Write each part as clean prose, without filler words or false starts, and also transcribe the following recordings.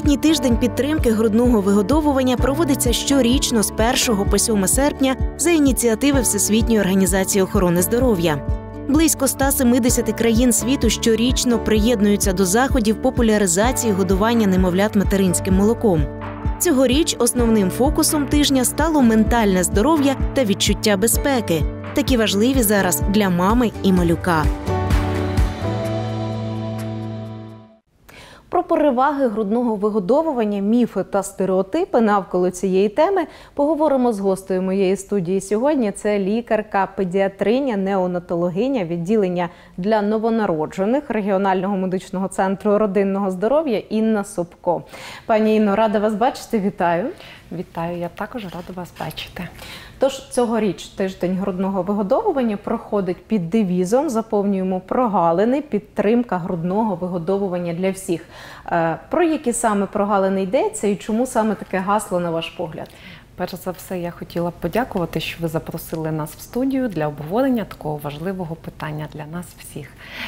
Всесвітній тиждень підтримки грудного вигодовування проводиться щорічно з 1 по 7 серпня за ініціативи Всесвітньої організації охорони здоров'я. Близько 170 країн світу щорічно приєднуються до заходів популяризації годування немовлят материнським молоком. Цьогоріч основним фокусом тижня стало ментальне здоров'я та відчуття безпеки, такі важливі зараз для мами і малюка. Про переваги грудного вигодовування, міфи та стереотипи навколо цієї теми поговоримо з гостею моєї студії сьогодні. Це лікарка, педіатриня, неонатологиня відділення для новонароджених регіонального медичного центру родинного здоров'я Інна Собко. Пані Інно, рада вас бачити, вітаю. Вітаю, я також рада вас бачити. Тож цьогоріч тиждень грудного вигодовування проходить під девізом «Заповнюємо прогалини. Підтримка грудного вигодовування для всіх». Про які саме прогалини йдеться і чому саме таке гасло, на ваш погляд? Перш за все, я хотіла б подякувати, що ви запросили нас в студію для обговорення такого важливого питання для нас всіх.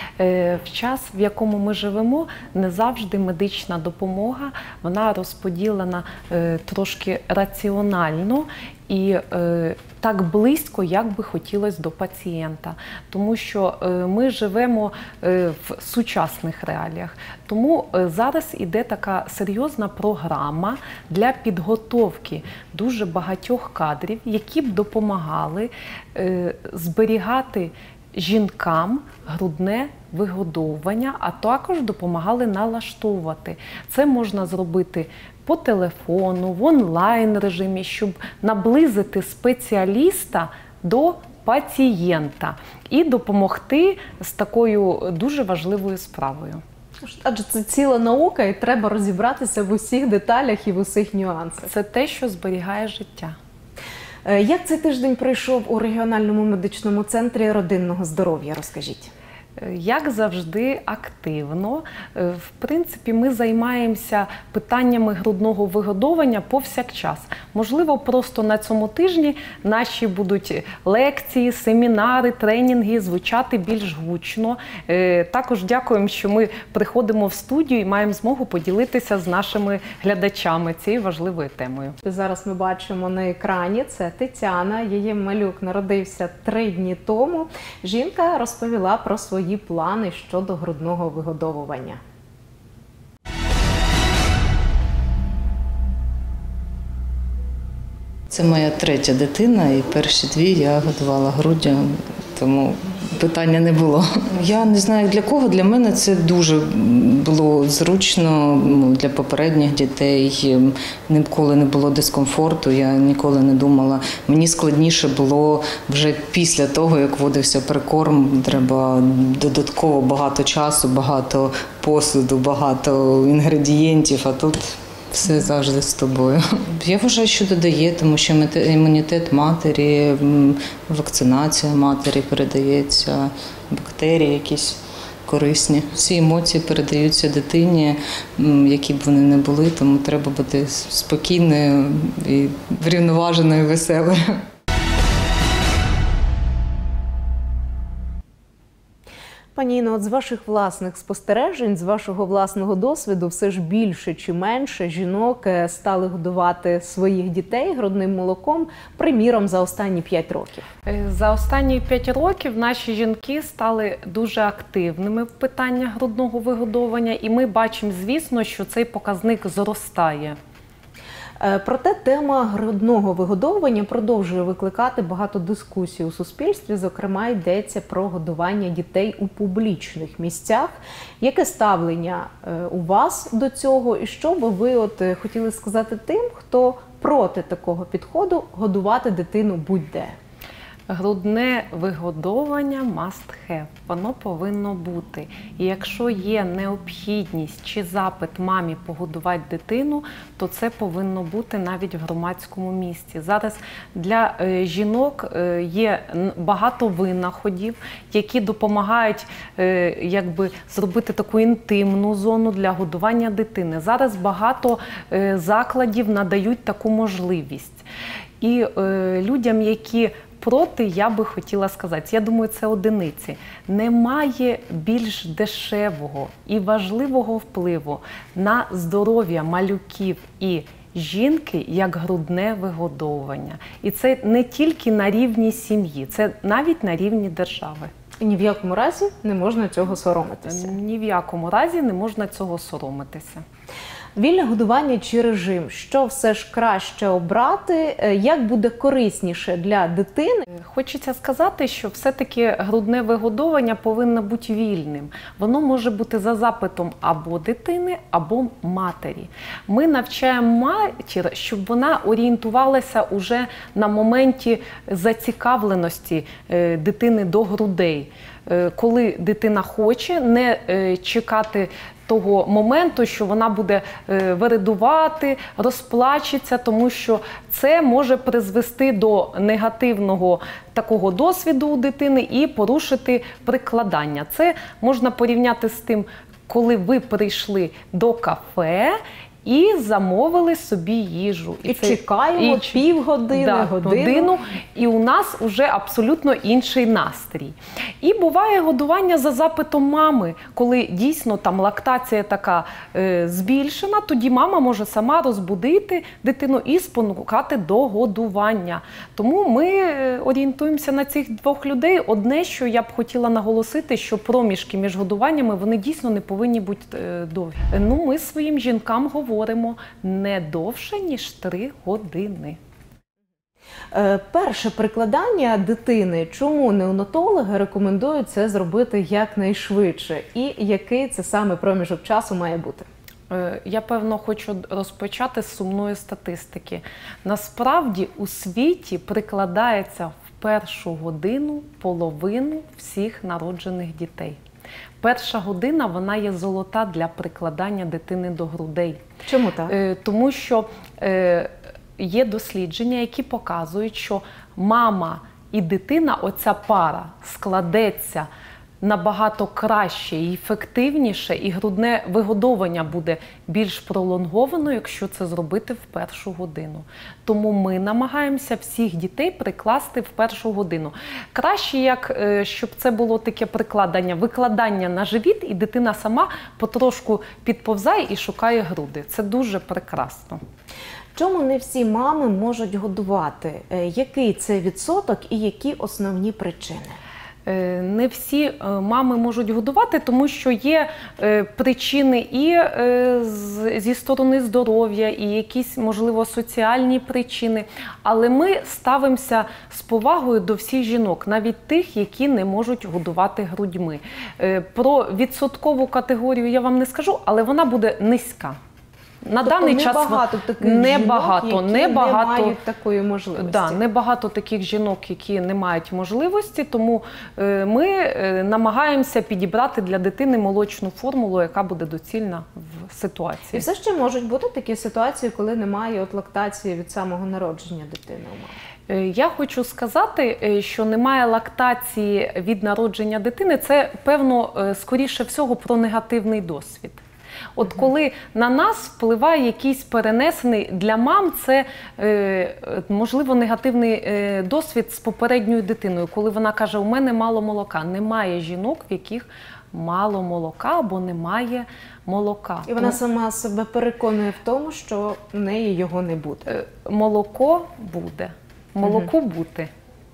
В час, в якому ми живемо, не завжди медична допомога, вона розподілена трошки раціонально і так близько, як би хотілося до пацієнта. Тому що ми живемо в сучасних реаліях. Тому зараз іде така серйозна програма для підготовки дуже багатьох кадрів, які б допомагали зберігати жінкам грудне вигодовування, а також допомагали налаштовувати. Це можна зробити по телефону, в онлайн-режимі, щоб наблизити спеціаліста до пацієнта і допомогти з такою дуже важливою справою. Адже це ціла наука і треба розібратися в усіх деталях і в усіх нюансах. Це те, що зберігає життя. Як цей тиждень пройшов у регіональному медичному центрі родинного здоров'я, розкажіть? Як завжди, активно. В принципі, ми займаємося питаннями грудного вигодовування повсякчас. Можливо, просто на цьому тижні наші будуть лекції, семінари, тренінги звучати більш гучно. Також дякуємо, що ми приходимо в студію і маємо змогу поділитися з нашими глядачами цією важливою темою. Зараз ми бачимо на екрані, це Тетяна, її малюк народився 3 дні тому. Жінка розповіла про свої плани щодо грудного вигодовування. Це моя 3-я дитина, і перші 2 я годувала груддю, тому питання не було. Я не знаю для кого, для мене це дуже було зручно, для попередніх дітей ніколи не було дискомфорту, я ніколи не думала. Мені складніше було вже після того, як вводився прикорм, треба додатково багато часу, багато посуду, багато інгредієнтів, а тут все завжди з тобою. Я вважаю, що додає, тому що імунітет матері, вакцинація матері передається, бактерії якісь корисні. Всі емоції передаються дитині, які б вони не були, тому треба бути спокійною, і врівноваженою, веселою. Пані Інно, от з ваших власних спостережень, з вашого власного досвіду, все ж більше чи менше жінок стали годувати своїх дітей грудним молоком, приміром, за останні 5 років? За останні 5 років наші жінки стали дуже активними в питанні грудного вигодовування, і ми бачимо, звісно, що цей показник зростає. Проте тема грудного вигодовування продовжує викликати багато дискусій у суспільстві. Зокрема, йдеться про годування дітей у публічних місцях. Яке ставлення у вас до цього? І що би ви хотіли сказати тим, хто проти такого підходу годувати дитину будь-де? Грудне вигодовування must have, воно повинно бути. І якщо є необхідність чи запит мамі погодувати дитину, то це повинно бути навіть в громадському місці. Зараз для жінок є багато винаходів, які допомагають зробити таку інтимну зону для годування дитини. Зараз багато закладів надають таку можливість. І людям, які проти я би хотіла сказати, я думаю, це одиниці. Немає більш дешевого і важливого впливу на здоров'я малюків і жінки, як грудне вигодовування. І це не тільки на рівні сім'ї, це навіть на рівні держави. І ні в якому разі не можна цього соромитися. Ні в якому разі не можна цього соромитися. Вільне годування чи режим? Що все ж краще обрати? Як буде корисніше для дитини? Хочеться сказати, що все-таки грудне вигодовування повинно бути вільним. Воно може бути за запитом або дитини, або матері. Ми навчаємо матір, щоб вона орієнтувалася уже на моменті зацікавленості дитини до грудей. Коли дитина хоче, не чекати того моменту, що вона буде вередувати, розплачеться, тому що це може призвести до негативного такого досвіду у дитини і порушити прикладання. Це можна порівняти з тим, коли ви прийшли до кафе і замовили собі їжу. І чекаємо півгодини, годину. І у нас вже абсолютно інший настрій. І буває годування за запитом мами, коли дійсно там лактація така збільшена, тоді мама може сама розбудити дитину і спонукати до годування. Тому ми орієнтуємося на цих двох людей. Одне, що я б хотіла наголосити, що проміжки між годуваннями, вони дійсно не повинні бути довгі. Ми своїм жінкам говоримо не довше, ніж 3 години. Перше прикладання дитини. Чому неонатологи рекомендують це зробити якнайшвидше? І який це саме проміжок часу має бути? Я, певно, хочу розпочати з сумної статистики. Насправді, у світі прикладається в першу годину половину всіх народжених дітей. Перша година, вона є золота для прикладання дитини до грудей. Чому так? Тому що є дослідження, які показують, що мама і дитина, оця пара, складеться набагато краще і ефективніше, і грудне вигодовування буде більш пролонговано, якщо це зробити в першу годину. Тому ми намагаємося всіх дітей прикласти в першу годину. Краще, щоб це було таке викладання на живіт, і дитина сама потрошку підповзає і шукає груди. Це дуже прекрасно. Чому не всі мами можуть годувати? Який це відсоток і які основні причини? Не всі мами можуть годувати, тому що є причини і зі сторони здоров'я, і якісь, можливо, соціальні причини. Але ми ставимося з повагою до всіх жінок, навіть тих, які не можуть годувати грудьми. Про відсоткову категорію я вам не скажу, але вона буде низька. На даний час небагато таких жінок, які не мають такої можливості. Да, небагато таких жінок, які не мають можливості, тому ми намагаємося підібрати для дитини молочну формулу, яка буде доцільна в ситуації. І все ще можуть бути такі ситуації, коли немає лактації від самого народження дитини у мами? Я хочу сказати, що немає лактації від народження дитини. Це, певно, скоріше всього про негативний досвід. От коли на нас впливає якийсь перенесений, для мам це, можливо, негативний досвід з попередньою дитиною, коли вона каже, у мене мало молока. Немає жінок, в яких мало молока або немає молока. І вона сама себе переконує в тому, що в неї його не буде. Молоко буде. Молоку бути.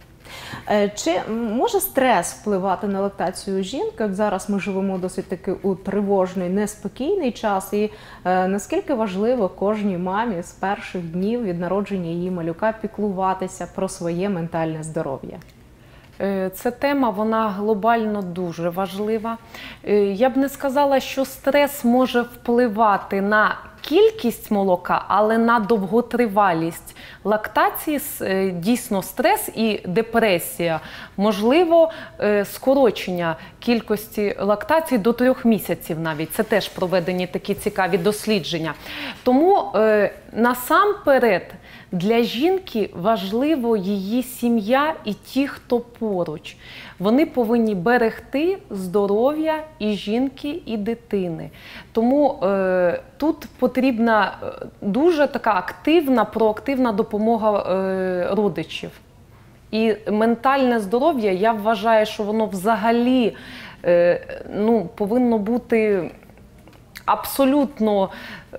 Чи може стрес впливати на лактацію жінки? От зараз ми живемо досить таки у тривожний, неспокійний час. І наскільки важливо кожній мамі з перших днів від народження її малюка піклуватися про своє ментальне здоров'я? Ця тема, вона глобально дуже важлива. Я б не сказала, що стрес може впливати на кількість молока, але на довготривалість лактації. Дійсно стрес і депресія. Можливо, скорочення кількості лактацій до 3 місяців навіть. Це теж проведені такі цікаві дослідження. Тому насамперед для жінки важливо її сім'я і ті, хто поруч. Вони повинні берегти здоров'я і жінки, і дитини. Тому тут потрібна дуже така активна, проактивна допомога родичів. І ментальне здоров'я, я вважаю, що воно взагалі повинно бути абсолютно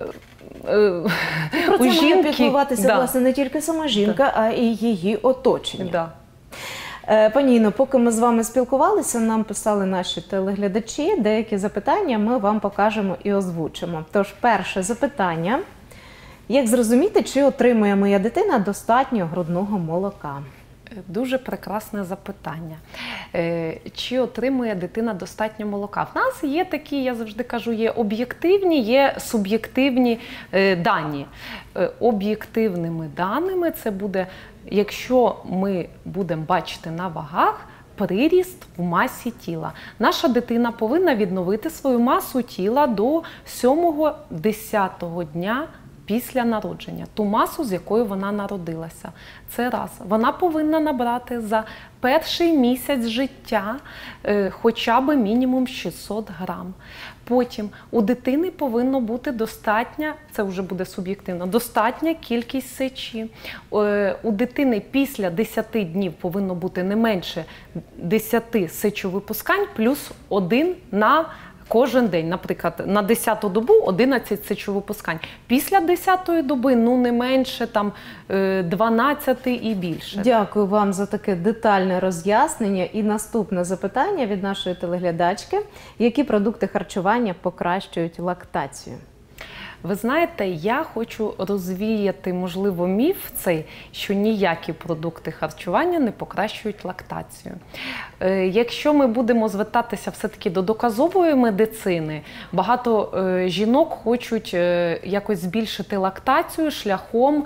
Про це у має жінки. піклуватися, власне, не тільки сама жінка, а і її оточення. Да. Пані Інно, поки ми з вами спілкувалися, нам писали наші телеглядачі, деякі запитання ми вам покажемо і озвучимо. Тож, перше запитання. Як зрозуміти, чи отримує моя дитина достатньо грудного молока? Дуже прекрасне запитання. Чи отримує дитина достатньо молока? В нас є такі, я завжди кажу, є об'єктивні, є суб'єктивні дані. Об'єктивними даними це буде, якщо ми будемо бачити на вагах, приріст в масі тіла. Наша дитина повинна відновити свою масу тіла до 7-10 дня після народження, ту масу, з якою вона народилася. Це раз. Вона повинна набрати за перший місяць життя хоча б мінімум 600 грам. Потім у дитини повинно бути достатня, це вже буде суб'єктивно, достатня кількість сечі. У дитини після 10 днів повинно бути не менше 10 сечовипускань плюс 1 на кожен день, наприклад, на 10-ту добу 11 сечовипускань. Після 10-ї доби, не менше, 12 і більше. Дякую вам за таке детальне роз'яснення. І наступне запитання від нашої телеглядачки. Які продукти харчування покращують лактацію? Ви знаєте, я хочу розвіяти, можливо, міф цей, що ніякі продукти харчування не покращують лактацію. Якщо ми будемо звертатися все-таки до доказової медицини, багато жінок хочуть якось збільшити лактацію шляхом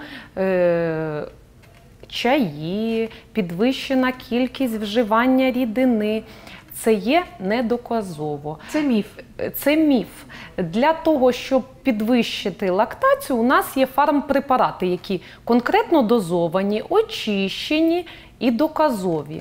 чаї, підвищена кількість вживання рідини. Це є недоказово. Це міф. Це міф. Для того, щоб підвищити лактацію, у нас є фармпрепарати, які конкретно дозовані, очищені і доказові.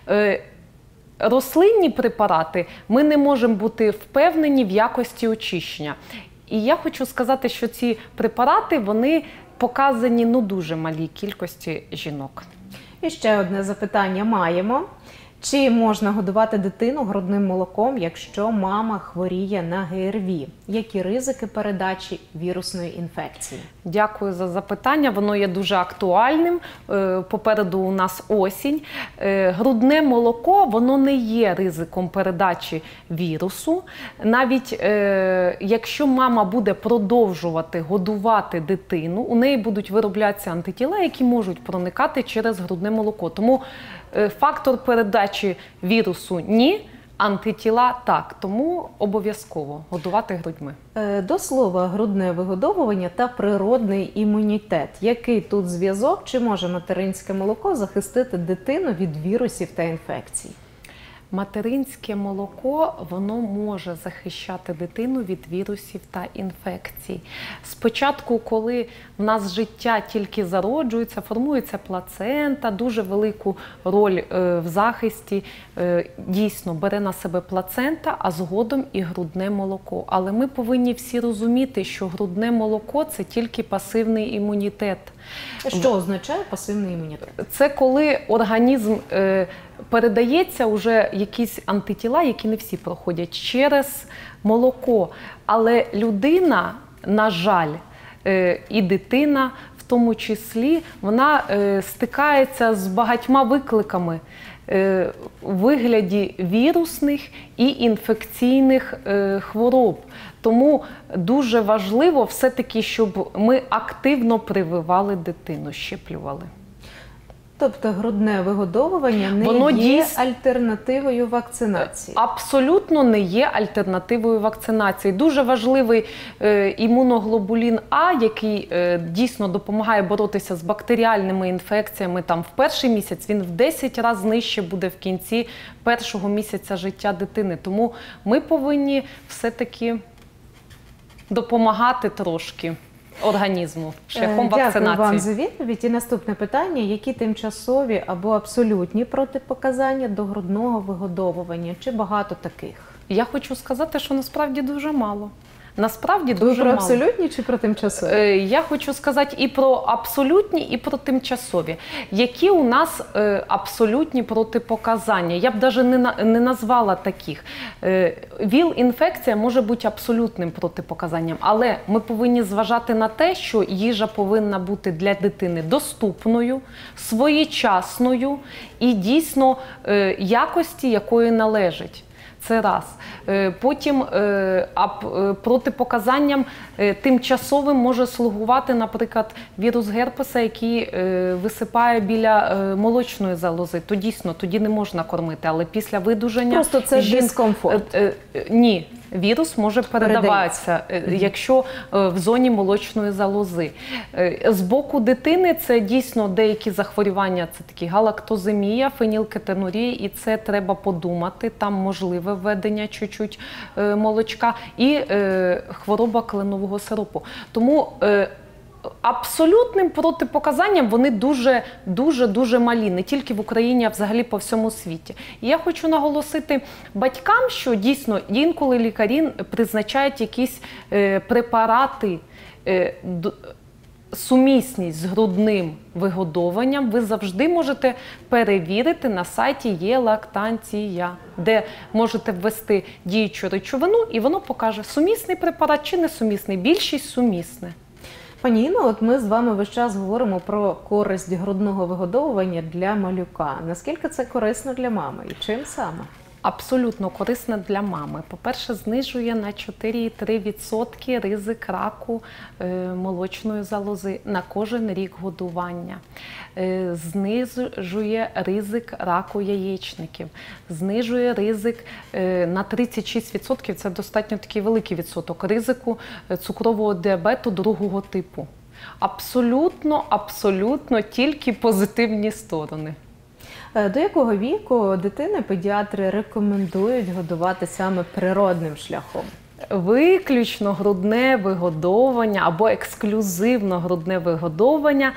Рослинні препарати ми не можемо бути впевнені в якості очищення. І я хочу сказати, що ці препарати, вони показані дуже малій кількості жінок. І ще одне запитання маємо. Чи можна годувати дитину грудним молоком, якщо мама хворіє на ГРВІ? Які ризики передачі вірусної інфекції? Дякую за запитання, воно є дуже актуальним. Попереду у нас осінь. Грудне молоко, воно не є ризиком передачі вірусу. Навіть якщо мама буде продовжувати годувати дитину, у неї будуть вироблятися антитіла, які можуть проникати через грудне молоко. Тому фактор передачі вірусу – ні, антитіла – так. Тому обов'язково годувати грудьми. До слова, грудне вигодовування та природний імунітет. Який тут зв'язок? Чи може материнське молоко захистити дитину від вірусів та інфекцій? Материнське молоко, воно може захищати дитину від вірусів та інфекцій. Спочатку, коли в нас життя тільки зароджується, формується плацента, дуже велику роль в захисті дійсно бере на себе плацента, а згодом і грудне молоко. Але ми повинні всі розуміти, що грудне молоко – це тільки пасивний імунітет. Що означає пасивний імунітет? Це коли організм передається вже якісь антитіла, які не всі проходять через молоко. Але людина, на жаль, і дитина в тому числі, вона стикається з багатьма викликами у вигляді вірусних і інфекційних хвороб. Тому дуже важливо все-таки, щоб ми активно прививали дитину, щеплювали. Тобто грудне вигодовування не є альтернативою вакцинації? Абсолютно не є альтернативою вакцинації. Дуже важливий імуноглобулін А, який дійсно допомагає боротися з бактеріальними інфекціями. Там в перший місяць він в 10 разів нижче буде в кінці першого місяця життя дитини. Тому ми повинні все-таки допомагати трошки організму шляхом вакцинації. Дякую вам за відповідь. І наступне питання. Які тимчасові або абсолютні протипоказання до грудного вигодовування? Чи багато таких? Я хочу сказати, що насправді дуже мало. Насправді Ви дуже про мало. абсолютні чи про тимчасові? Я хочу сказати і про абсолютні, і про тимчасові. Які у нас абсолютні протипоказання? Я б навіть не назвала таких. ВІЛ-інфекція може бути абсолютним протипоказанням, але ми повинні зважати на те, що їжа повинна бути для дитини доступною, своєчасною і дійсно якості, якої належить. Це раз. Потім протипоказанням тимчасовим може слугувати, наприклад, вірус герпеса, який висипає біля молочної залози. То дійсно, тоді не можна кормити, але після видужання... Просто це дискомфорт. Ні. Вірус може передаватися, якщо в зоні молочної залози. З боку дитини це дійсно деякі захворювання, це такі галактоземія, фенілкетонурія, і це треба подумати, там можливе введення чуть-чуть молочка, і хвороба кленового сиропу. Тому абсолютним протипоказанням вони дуже малі, не тільки в Україні, а взагалі по всьому світі. І я хочу наголосити батькам, що дійсно інколи лікарі призначають якісь препарати, сумісність з грудним вигодовуванням. Ви завжди можете перевірити на сайті «Є-лактанція», де можете ввести діючу речовину, і воно покаже, сумісний препарат чи несумісний. Більшість сумісне. Пані Інно, от ми з вами весь час говоримо про користь грудного вигодовування для малюка. Наскільки це корисно для мами і чим саме? Абсолютно корисна для мами. По-перше, знижує на 4,3% ризик раку молочної залози на кожен рік годування. Знижує ризик раку яєчників. Знижує ризик на 36%, це достатньо такий великий відсоток, ризику цукрового діабету другого типу. Абсолютно тільки позитивні сторони. До якого віку дитини педіатри рекомендують годувати саме природним шляхом? Виключно грудне вигодовування або ексклюзивно грудне вигодовування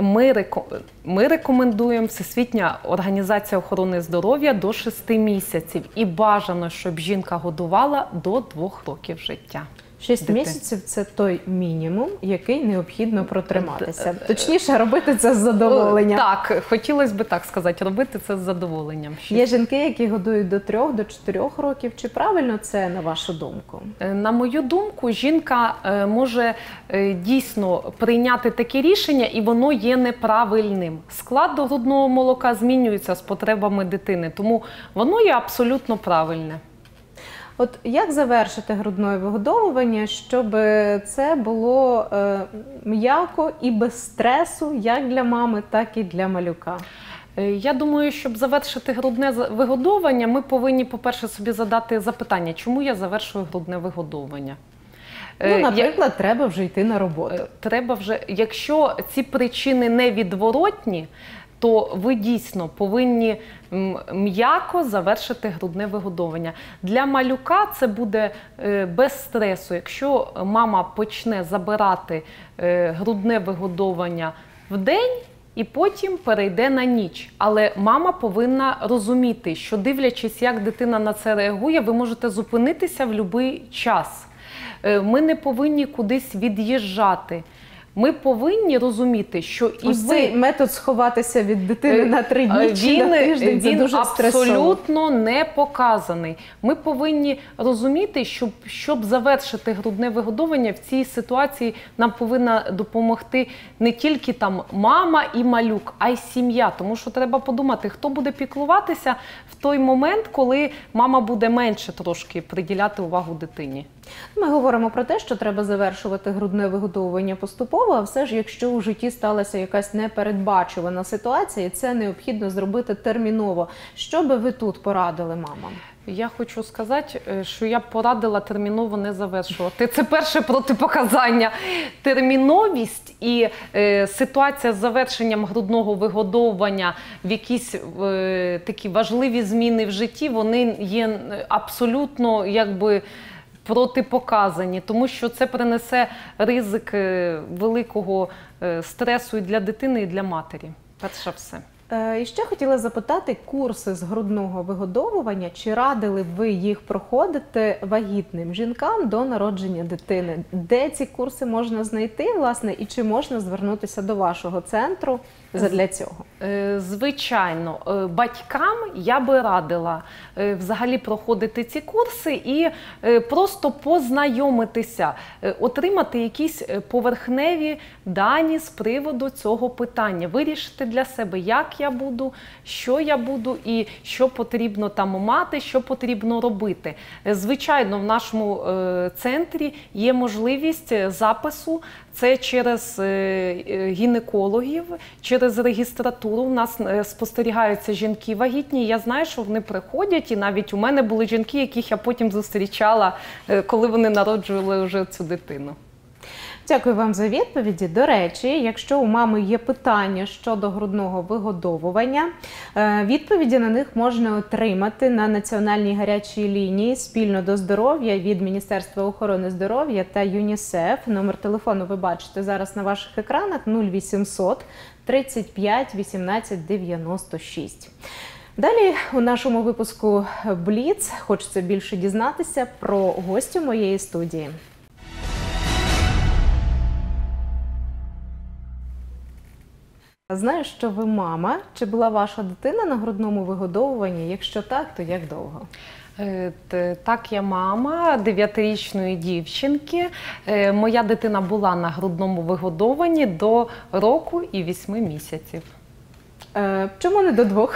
ми рекомендуємо, Всесвітня організація охорони здоров'я, до 6 місяців. І бажано, щоб жінка годувала до 2 років життя. 6 місяців – це той мінімум, який необхідно протриматися. Точніше, робити це з задоволенням. Так, хотілося б так сказати, робити це з задоволенням. Є жінки, які годують до 3, до 4 років. Чи правильно це, на вашу думку? На мою думку, жінка може дійсно прийняти таке рішення, і воно є неправильним. Склад грудного молока змінюється з потребами дитини, тому воно є абсолютно правильне. От як завершити грудне вигодовування, щоб це було м'яко і без стресу, як для мами, так і для малюка? Я думаю, щоб завершити грудне вигодовування, ми повинні, по-перше, собі задати запитання, чому я завершую грудне вигодовування. Ну, наприклад, треба вже йти на роботу. Треба вже, якщо ці причини невідворотні, то ви дійсно повинні м'яко завершити грудне вигодовування. Для малюка це буде без стресу. Якщо мама почне забирати грудне вигодовування в день і потім перейде на ніч. Але мама повинна розуміти, що дивлячись, як дитина на це реагує, ви можете зупинитися в будь-який час. Ми не повинні кудись від'їжджати. Ми повинні розуміти, що і цей метод сховатися від дитини на 3 дні чи на тиждень, це дуже стресово. Він абсолютно не показаний. Ми повинні розуміти, що щоб завершити грудне вигодовування, в цій ситуації нам повинна допомогти не тільки там мама і малюк, а й сім'я. Тому що треба подумати, хто буде піклуватися в той момент, коли мама буде менше трошки приділяти увагу дитині. Ми говоримо про те, що треба завершувати грудне вигодовування поступово, а все ж, якщо у житті сталася якась непередбачувана ситуація, це необхідно зробити терміново. Що би ви тут порадили мамам? Я хочу сказати, що я б порадила терміново не завершувати. Це перше протипоказання. Терміновість і ситуація з завершенням грудного вигодовування в якісь такі важливі зміни в житті, вони є абсолютно протипоказані, тому що це принесе ризик великого стресу і для дитини, і для матері. Перше все. І ще хотіла запитати, курси з грудного вигодовування, чи радили б ви їх проходити вагітним жінкам до народження дитини? Де ці курси можна знайти, власне, і чи можна звернутися до вашого центру задля цього? Звичайно, батькам я би радила взагалі проходити ці курси і просто познайомитися, отримати якісь поверхневі дані з приводу цього питання, вирішити для себе, як я буду, і що потрібно там мати, що потрібно робити. Звичайно, в нашому центрі є можливість запису, це через гінекологів, через регістратуру. У нас спостерігаються жінки вагітні, я знаю, що вони приходять, і навіть у мене були жінки, яких я потім зустрічала, коли вони народжували вже цю дитину. Дякую вам за відповіді. До речі, якщо у мами є питання щодо грудного вигодовування, відповіді на них можна отримати на національній гарячій лінії «Спільно до здоров'я» від Міністерства охорони здоров'я та ЮНІСЕФ. Номер телефону ви бачите зараз на ваших екранах: 0800 35 18 96. Далі у нашому випуску «Бліц» хочеться більше дізнатися про гостю моєї студії. Знаю, що ви мама. Чи була ваша дитина на грудному вигодовуванні? Якщо так, то як довго? Так, я мама 9-річної дівчинки. Моя дитина була на грудному вигодовуванні до року і 8 місяців. Чому не до 2?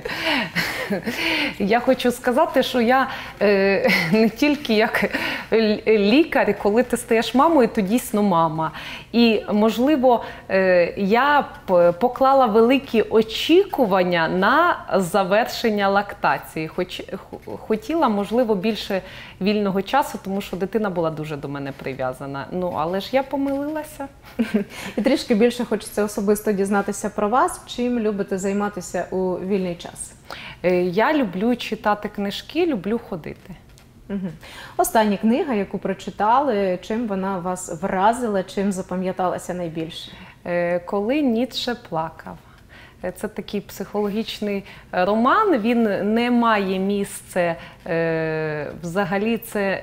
Я хочу сказати, що я не тільки як лікар, коли ти стаєш мамою, то дійсно мама. І, можливо, я поклала великі очікування на завершення лактації. Хотіла, можливо, більше вільного часу, тому що дитина була дуже до мене прив'язана. Ну, але ж я помилилася. І трішки більше хочеться особисто дізнатися про вас. Чим любите займатися у вільний час? Я люблю читати книжки, люблю ходити. Остання книга, яку прочитали, чим вона вас вразила, чим запам'яталася найбільше? «Коли Ніцше плакав». Це такий психологічний роман, він не має місця, взагалі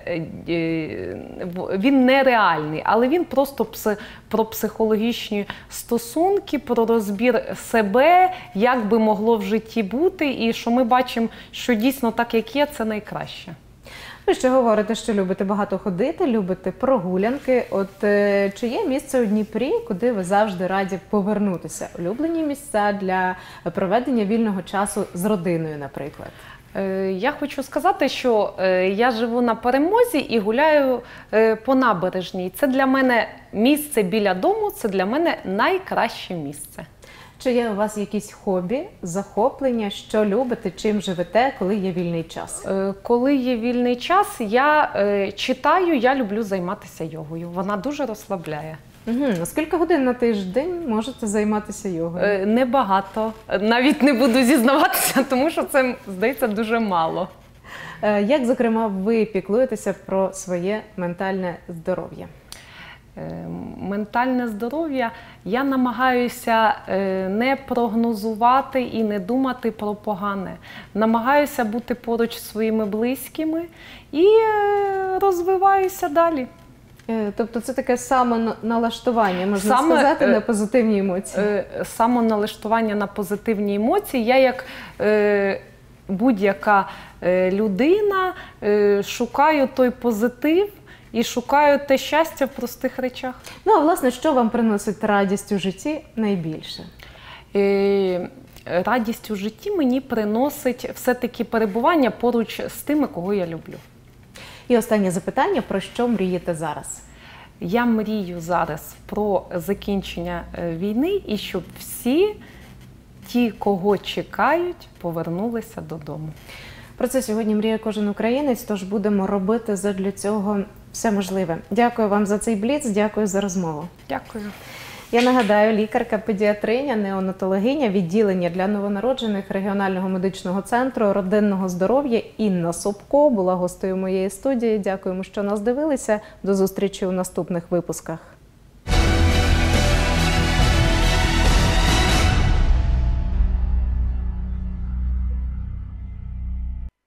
він нереальний, але він просто про психологічні стосунки, про розбір себе, як би могло в житті бути, і що ми бачимо, що дійсно так, як є, це найкраще. Ви ще говорите, що любите багато ходити, любите прогулянки. От чи є місце у Дніпрі, куди ви завжди раді повернутися? Улюблені місця для проведення вільного часу з родиною, наприклад? Я хочу сказати, що я живу на Перемозі і гуляю по набережній. Це для мене місце біля дому, це для мене найкраще місце. Чи є у вас якісь хобі, захоплення, що любите, чим живете, коли є вільний час? Коли є вільний час, я читаю, я люблю займатися йогою. Вона дуже розслабляє. Скільки годин на тиждень можете займатися йогою? Небагато. Навіть не буду зізнаватися, тому що це, здається, дуже мало. Як, зокрема, ви піклуєтеся про своє ментальне здоров'я? Ментальне здоров'я я намагаюся не прогнозувати і не думати про погане. Намагаюся бути поруч зі своїми близькими і розвиваюся далі. Тобто це таке самоналаштування, можна сказати, на позитивні емоції? Самоналаштування на позитивні емоції. Я як будь-яка людина шукаю той позитив, і шукаю те щастя в простих речах. Ну, а власне, що вам приносить радість у житті найбільше? Радість у житті мені приносить все-таки перебування поруч з тими, кого я люблю. І останнє запитання, про що мрієте зараз? Я мрію зараз про закінчення війни і щоб всі ті, кого чекають, повернулися додому. Про це сьогодні мріє кожен українець, тож будемо робити задля цього все можливе. Дякую вам за цей бліц, дякую за розмову. Дякую. Я нагадаю, лікарка-педіатриня, неонатологиня відділення для новонароджених регіонального медичного центру родинного здоров'я Інна Собко була гостею моєї студії. Дякуємо, що нас дивилися. До зустрічі у наступних випусках.